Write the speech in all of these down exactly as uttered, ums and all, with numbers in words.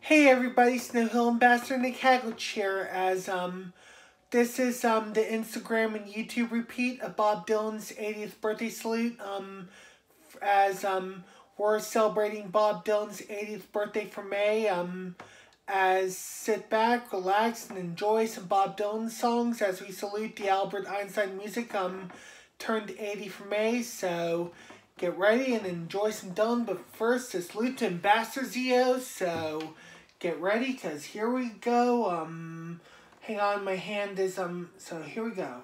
Hey everybody, Snow Hill Ambassador Nick Haglich here. As um, this is um the Instagram and YouTube repeat of Bob Dylan's eightieth birthday salute. Um, as um we're celebrating Bob Dylan's eightieth birthday for May. Um, as sit back, relax, and enjoy some Bob Dylan songs as we salute the Albert Einstein Music um turned eighty for May. So get ready and enjoy some Dylan. But first, a salute to Ambassador Zio. So get ready, because here we go. Um, hang on, my hand is, um, so here we go.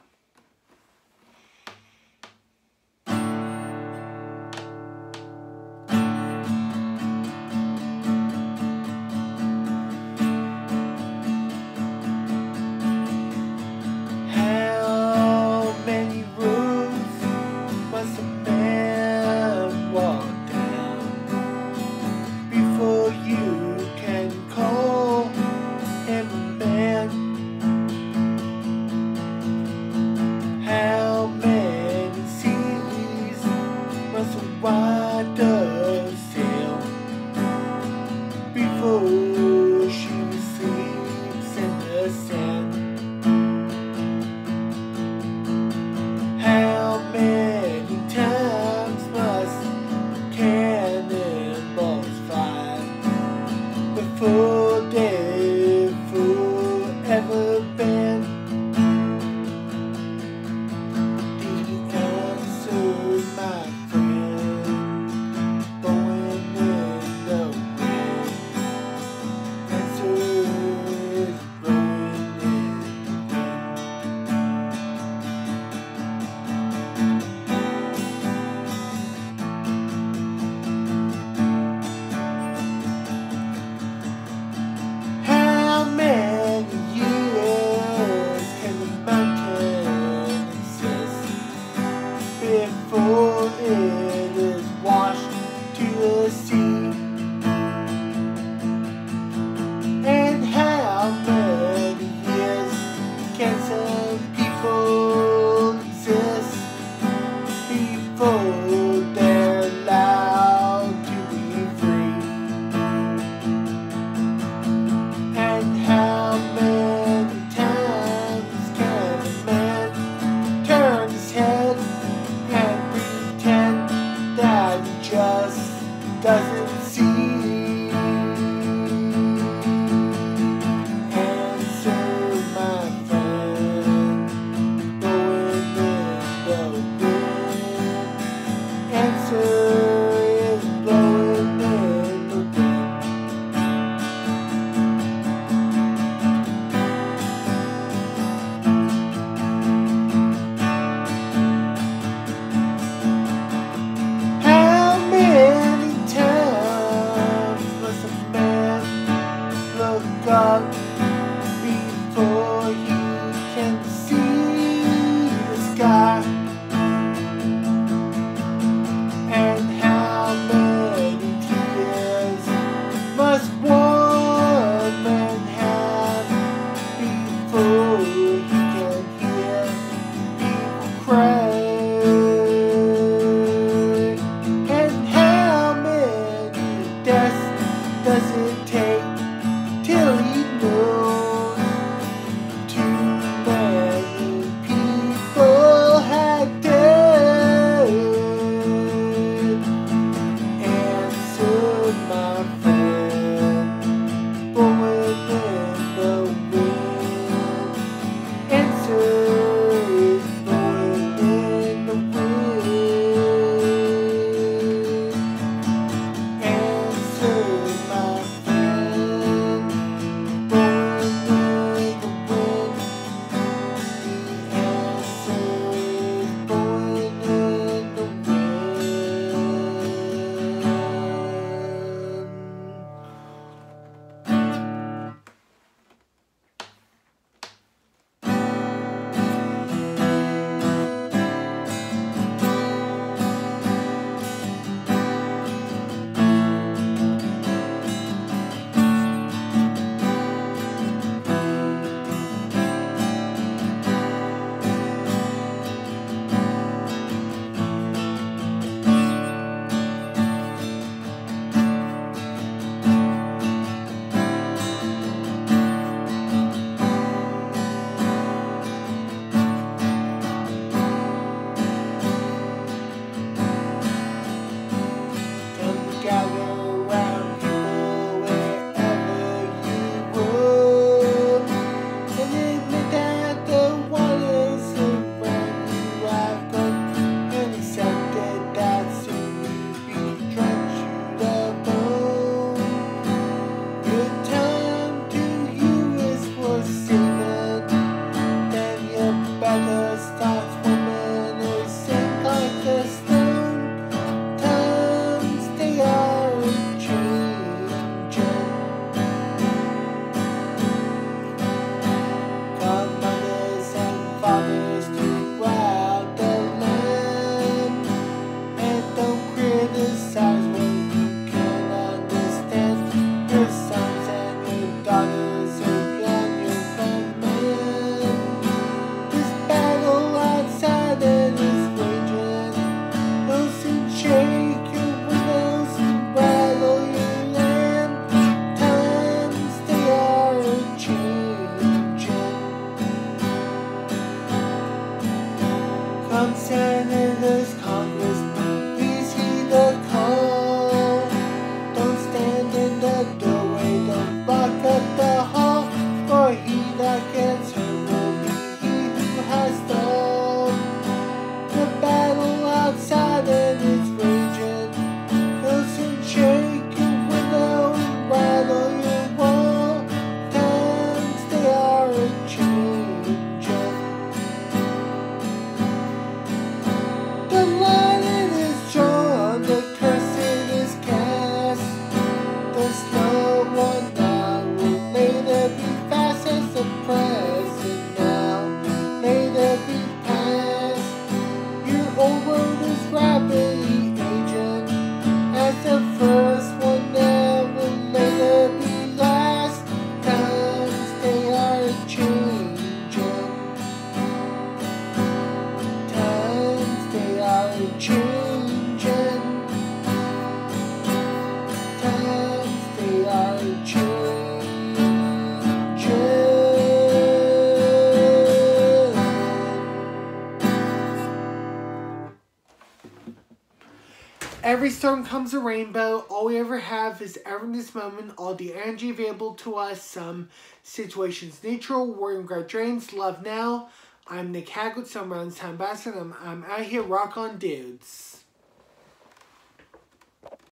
How many roofs must a man walk down before you can call him a man? How many seas must a rider sail before she sleeps in the sand? How many times must cannonballs fly before they're forever banned? The answer, my friend, blowing in the wind. Answer is blowing in the How many years can the mountain exist before it is washed to the sea? And how many years can some people exist before they're allowed to be free? And how many times can a man turn his head and pretend that he just doesn't see? Answer, my friend, blowing in the wind. Answer is blowing in the wind. How many times must a man look up before he can see the sky? And how many tears must one man have before he can hear people cry? And how many deaths does it take till he knows too many people had died? Answer, my friend, blowing in the wind. Answer is blowing in the wind. Answer, my friend, blowing every storm comes a rainbow. All we ever have is ever in this moment. All the energy available to us. Some situations neutral. Warrior guard drains. Love now. I'm Nick Hagwood, Summer on Town Basket. I'm, I'm out here. Rock on, dudes.